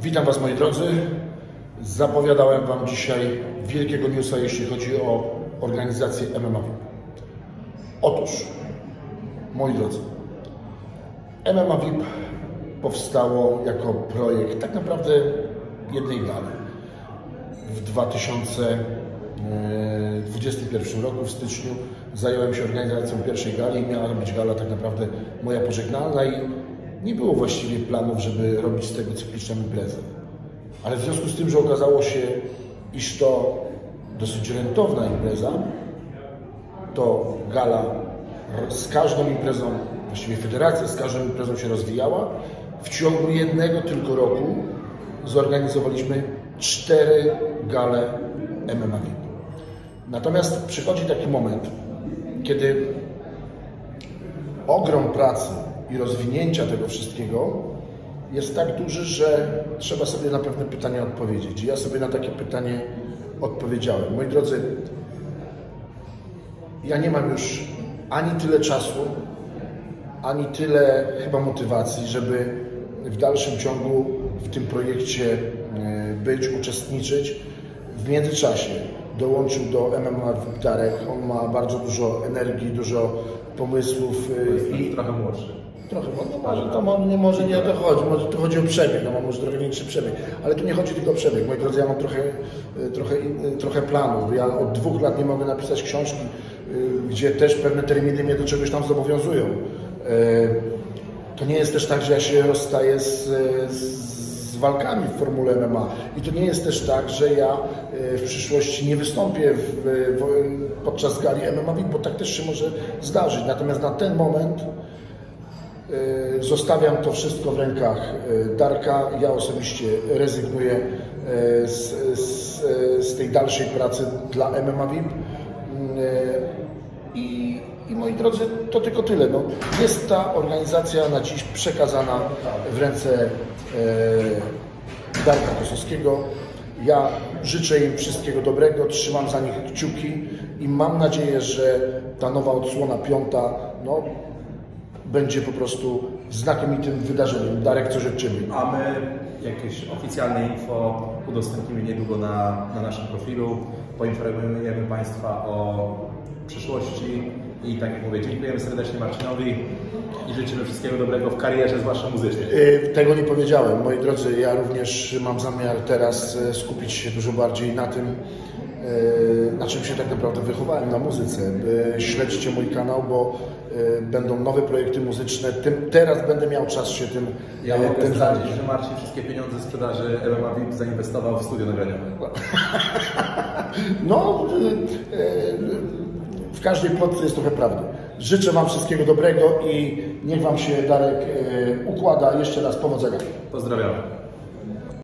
Witam Was, moi drodzy. Zapowiadałem Wam dzisiaj wielkiego newsa, jeśli chodzi o organizację MMA VIP. Otóż, moi drodzy, MMA VIP powstało jako projekt tak naprawdę jednej gali. W 2021 roku, w styczniu, zająłem się organizacją pierwszej gali. Miała być gala tak naprawdę moja pożegnalna i nie było właściwie planów, żeby robić z tego cykliczną imprezę. Ale w związku z tym, że okazało się, iż to dosyć rentowna impreza, to gala z każdą imprezą, właściwie federacja z każdą imprezą się rozwijała. W ciągu jednego tylko roku zorganizowaliśmy 4 gale MMA VIP. Natomiast przychodzi taki moment, kiedy ogrom pracy i rozwinięcia tego wszystkiego jest tak duży, że trzeba sobie na pewne pytania odpowiedzieć. I ja sobie na takie pytanie odpowiedziałem. Moi drodzy, ja nie mam już ani tyle czasu, ani tyle chyba motywacji, żeby w dalszym ciągu w tym projekcie być, uczestniczyć. W międzyczasie dołączył do MMA Darek. On ma bardzo dużo energii, dużo pomysłów. I trochę młodszy. Trochę, może nie o to chodzi, może tu chodzi o przebieg, no mam może trochę większy przebieg, ale tu nie chodzi tylko o przebieg. Moi drodzy, ja mam trochę planów. Ja od 2 lat nie mogę napisać książki, gdzie też pewne terminy mnie do czegoś tam zobowiązują. To nie jest też tak, że ja się rozstaję z walkami w formule MMA. I to nie jest też tak, że ja w przyszłości nie wystąpię podczas gali MMA, bo tak też się może zdarzyć. Natomiast na ten moment zostawiam to wszystko w rękach Darka. Ja osobiście rezygnuję z tej dalszej pracy dla MMA VIP. I moi drodzy, to tylko tyle. No, jest ta organizacja na dziś przekazana w ręce Darka Kosowskiego. Ja życzę im wszystkiego dobrego, trzymam za nich kciuki i mam nadzieję, że ta nowa odsłona 5. będzie po prostu znakomitym wydarzeniem. Darek, coś od Ciebie. A my jakieś oficjalne info udostępnimy niedługo na naszym profilu. Poinformujemy Państwa o przyszłości i tak jak mówię, dziękujemy serdecznie Marcinowi i życzymy wszystkiego dobrego w karierze, zwłaszcza muzycznej. Tego nie powiedziałem. Moi drodzy, ja również mam zamiar teraz skupić się dużo bardziej na tym, na czym się tak naprawdę wychowałem, na muzyce. Śledźcie mój kanał, bo będą nowe projekty muzyczne. Teraz będę miał czas się tym Ja mogę zdradzić, że Marcin wszystkie pieniądze z sprzedaży MMA VIP zainwestował w studio nagraniowe. No, w każdej plotce jest trochę prawdy. Życzę Wam wszystkiego dobrego i niech Wam się, Darek, układa. Jeszcze raz powodzenia. Pozdrawiam.